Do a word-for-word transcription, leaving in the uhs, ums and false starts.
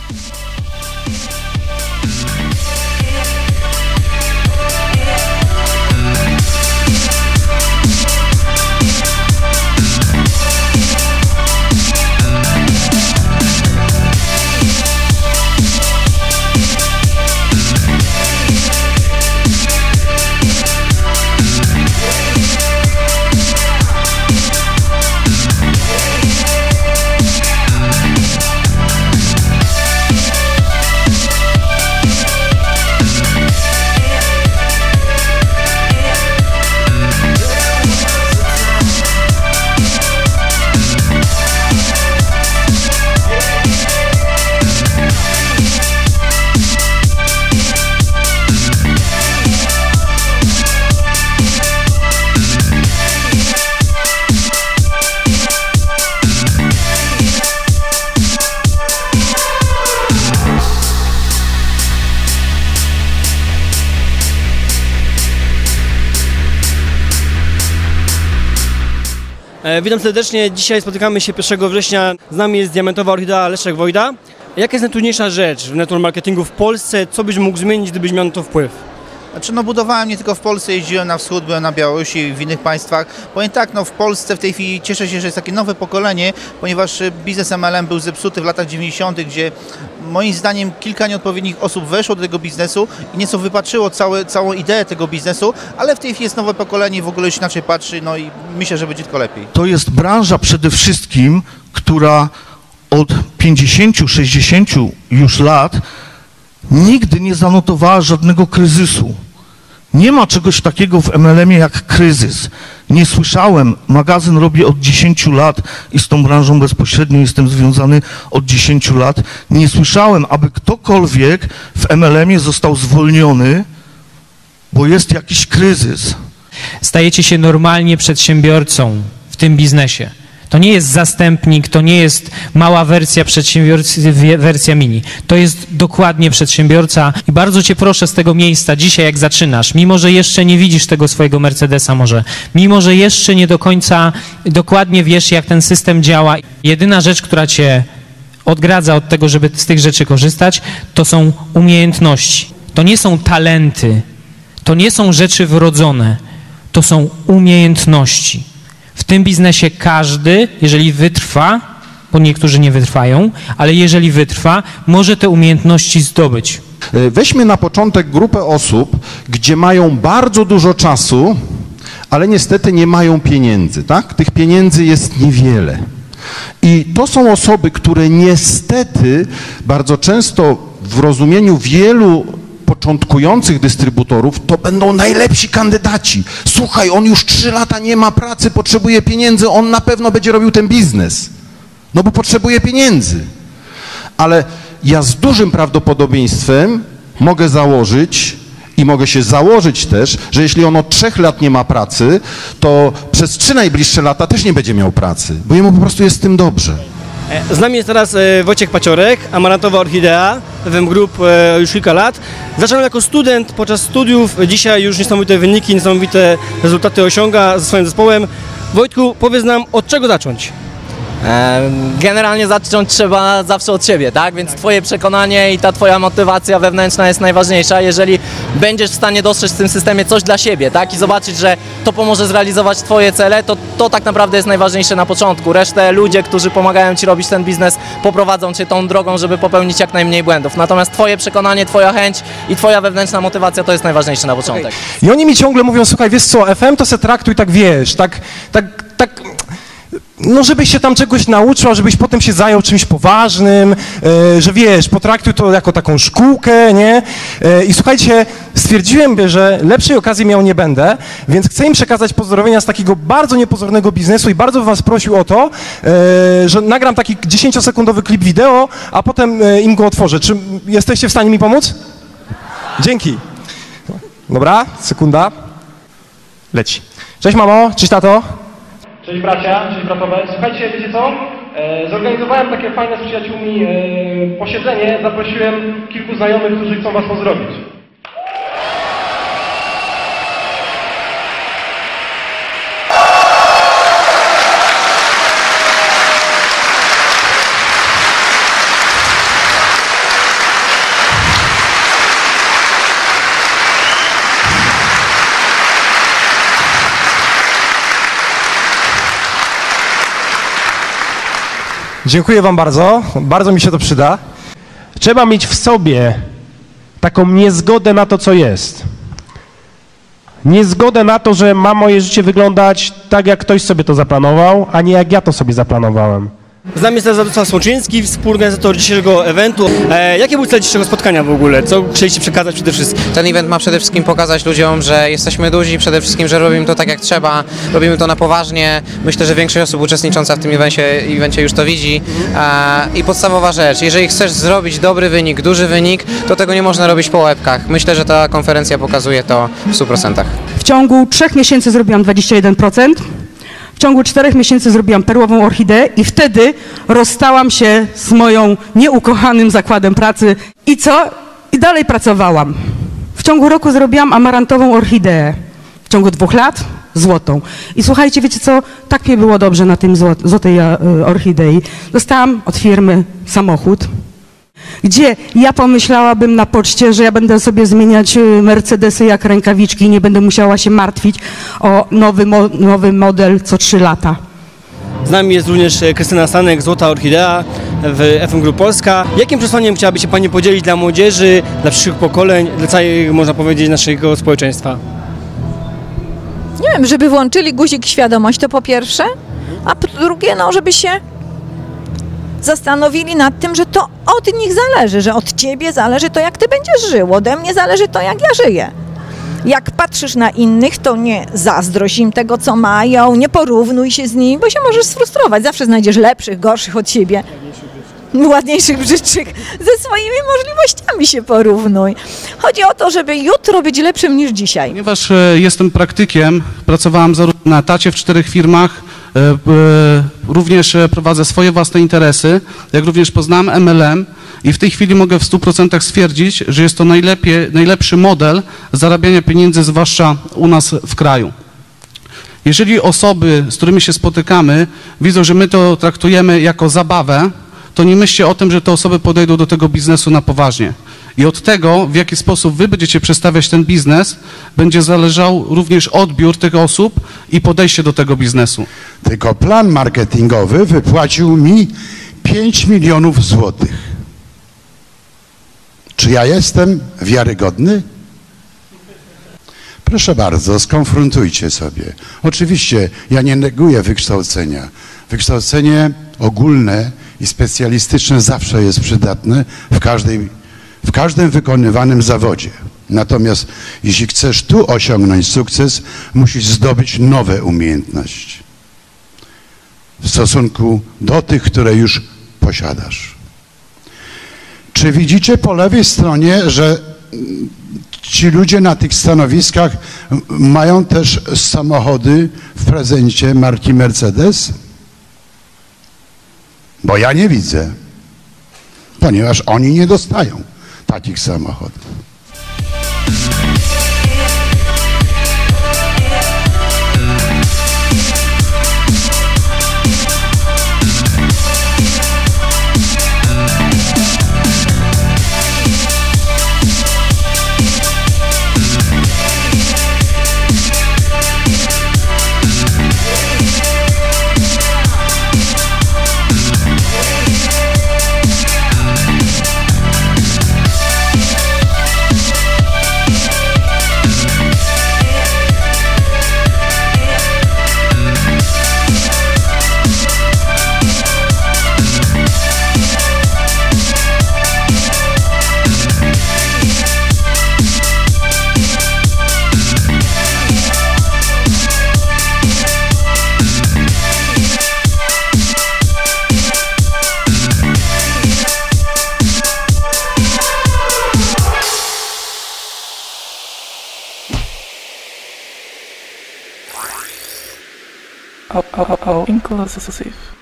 Witam serdecznie, dzisiaj spotykamy się pierwszego września, z nami jest Diamentowa Orchidea Leszek Wojda. Jaka jest najtrudniejsza rzecz w network marketingu w Polsce, co byś mógł zmienić, gdybyś miał na to wpływ? Znaczy, no budowałem nie tylko w Polsce, jeździłem na wschód, byłem na Białorusi i w innych państwach. Powiem tak, no w Polsce w tej chwili cieszę się, że jest takie nowe pokolenie, ponieważ biznes M L M był zepsuty w latach dziewięćdziesiątych, gdzie moim zdaniem kilka nieodpowiednich osób weszło do tego biznesu i nieco wypatrzyło całe, całą ideę tego biznesu, ale w tej chwili jest nowe pokolenie i w ogóle już inaczej patrzy, no i myślę, że będzie tylko lepiej. To jest branża przede wszystkim, która od pięćdziesięciu, sześćdziesięciu już lat nigdy nie zanotowała żadnego kryzysu. Nie ma czegoś takiego w M L M-ie jak kryzys. Nie słyszałem, magazyn robię od dziesięciu lat i z tą branżą bezpośrednio jestem związany od dziesięciu lat. Nie słyszałem, aby ktokolwiek w M L M-ie został zwolniony, bo jest jakiś kryzys. Stajecie się normalnie przedsiębiorcą w tym biznesie. To nie jest zastępnik, to nie jest mała wersja przedsiębiorcy, wersja mini. To jest dokładnie przedsiębiorca i bardzo cię proszę z tego miejsca dzisiaj, jak zaczynasz, mimo że jeszcze nie widzisz tego swojego Mercedesa może, mimo że jeszcze nie do końca dokładnie wiesz, jak ten system działa, jedyna rzecz, która cię odgradza od tego, żeby z tych rzeczy korzystać, to są umiejętności. To nie są talenty, to nie są rzeczy wrodzone, to są umiejętności. W tym biznesie każdy, jeżeli wytrwa, bo niektórzy nie wytrwają, ale jeżeli wytrwa, może te umiejętności zdobyć. Weźmy na początek grupę osób, gdzie mają bardzo dużo czasu, ale niestety nie mają pieniędzy, tak? Tych pieniędzy jest niewiele. I to są osoby, które niestety bardzo często w rozumieniu wielu początkujących dystrybutorów to będą najlepsi kandydaci. Słuchaj, on już trzy lata nie ma pracy, potrzebuje pieniędzy, on na pewno będzie robił ten biznes. No bo potrzebuje pieniędzy. Ale ja z dużym prawdopodobieństwem mogę założyć i mogę się założyć też, że jeśli on od trzech lat nie ma pracy, to przez trzy najbliższe lata też nie będzie miał pracy, bo jemu po prostu jest z tym dobrze. Z nami jest teraz Wojciech Paciorek, Amarantowa Orchidea, F M Group już kilka lat. Zacząłem jako student podczas studiów, dzisiaj już niesamowite wyniki, niesamowite rezultaty osiąga ze swoim zespołem. Wojtku, powiedz nam, od czego zacząć? Generalnie zacząć trzeba zawsze od siebie, tak? Więc twoje przekonanie i ta twoja motywacja wewnętrzna jest najważniejsza. Jeżeli będziesz w stanie dostrzec w tym systemie coś dla siebie, tak? I zobaczyć, że to pomoże zrealizować twoje cele, to to tak naprawdę jest najważniejsze na początku. Resztę ludzie, którzy pomagają ci robić ten biznes, poprowadzą cię tą drogą, żeby popełnić jak najmniej błędów. Natomiast twoje przekonanie, twoja chęć i twoja wewnętrzna motywacja to jest najważniejsze na początek. Okay. I oni mi ciągle mówią, słuchaj, wiesz co, F M to se traktuj tak, wiesz, tak, tak, tak... No, żebyś się tam czegoś nauczył, żebyś potem się zajął czymś poważnym, e, że wiesz, potraktuj to jako taką szkółkę, nie? E, I słuchajcie, stwierdziłem, że lepszej okazji miał nie będę, więc chcę im przekazać pozdrowienia z takiego bardzo niepozornego biznesu i bardzo bym was prosił o to, e, że nagram taki dziesięciosekundowy klip wideo, a potem e, im go otworzę. Czy jesteście w stanie mi pomóc? Dzięki. Dobra, sekunda. Leci. Cześć mamo, cześć tato. Cześć bracia, cześć bratowe. Słuchajcie, wiecie co? E, zorganizowałem takie fajne z przyjaciółmi e, posiedzenie. Zaprosiłem kilku znajomych, którzy chcą was pozdrowić. Dziękuję wam bardzo, bardzo mi się to przyda. Trzeba mieć w sobie taką niezgodę na to, co jest. Niezgodę na to, że ma moje życie wyglądać tak, jak ktoś sobie to zaplanował, a nie jak ja to sobie zaplanowałem. Z nami jest teraz Radosław Smoczyński, współorganizator dzisiejszego eventu. E, jaki był cel dzisiejszego spotkania w ogóle? Co chcieliście przekazać przede wszystkim? Ten event ma przede wszystkim pokazać ludziom, że jesteśmy duzi, przede wszystkim, że robimy to tak jak trzeba, robimy to na poważnie. Myślę, że większość osób uczestnicząca w tym evencie, evencie już to widzi. E, I podstawowa rzecz, jeżeli chcesz zrobić dobry wynik, duży wynik, to tego nie można robić po łebkach. Myślę, że ta konferencja pokazuje to w stu procentach. W ciągu trzech miesięcy zrobiłam dwadzieścia jeden procent. W ciągu czterech miesięcy zrobiłam perłową orchideę i wtedy rozstałam się z moją nieukochanym zakładem pracy. I co? I dalej pracowałam. W ciągu roku zrobiłam amarantową orchideę. W ciągu dwóch lat złotą. I słuchajcie, wiecie co? Tak mi było dobrze na tym złot, złotej orchidei. Dostałam od firmy samochód, gdzie ja pomyślałabym na poczcie, że ja będę sobie zmieniać Mercedesy jak rękawiczki i nie będę musiała się martwić o nowy, mo nowy model co trzy lata. Z nami jest również Krystyna Stanek, Złota Orchidea w F M Group Polska. Jakim przesłaniem chciałaby się Pani podzielić dla młodzieży, dla przyszłych pokoleń, dla całego, można powiedzieć, naszego społeczeństwa? Nie wiem, żeby włączyli guzik świadomość, to po pierwsze, a po drugie, no, żeby się zastanowili nad tym, że to od nich zależy, że od ciebie zależy to, jak ty będziesz żył, ode mnie zależy to, jak ja żyję. Jak patrzysz na innych, to nie zazdrość im tego, co mają, nie porównuj się z nimi, bo się możesz sfrustrować. Zawsze znajdziesz lepszych, gorszych od siebie. Ładniejszych, brzydszych. Ze swoimi możliwościami się porównuj. Chodzi o to, żeby jutro być lepszym niż dzisiaj. Ponieważ e, jestem praktykiem, pracowałam zarówno na etacie w czterech firmach, e, e, również prowadzę swoje własne interesy, jak również poznałem M L M i w tej chwili mogę w stu procentach stwierdzić, że jest to najlepiej, najlepszy model zarabiania pieniędzy, zwłaszcza u nas w kraju. Jeżeli osoby, z którymi się spotykamy, widzą, że my to traktujemy jako zabawę, to nie myślcie o tym, że te osoby podejdą do tego biznesu na poważnie. I od tego, w jaki sposób wy będziecie przedstawiać ten biznes, będzie zależał również odbiór tych osób i podejście do tego biznesu. Tylko plan marketingowy wypłacił mi pięć milionów złotych. Czy ja jestem wiarygodny? Proszę bardzo, skonfrontujcie sobie. Oczywiście ja nie neguję wykształcenia. Wykształcenie ogólne i specjalistyczne zawsze jest przydatne w, każdej, w każdym wykonywanym zawodzie. Natomiast jeśli chcesz tu osiągnąć sukces, musisz zdobyć nowe umiejętności w stosunku do tych, które już posiadasz. Czy widzicie po lewej stronie, że ci ludzie na tych stanowiskach mają też samochody w prezencie marki Mercedes? Bo ja nie widzę, ponieważ oni nie dostają takich samochodów. Oh, oh, oh, oh, inclusive.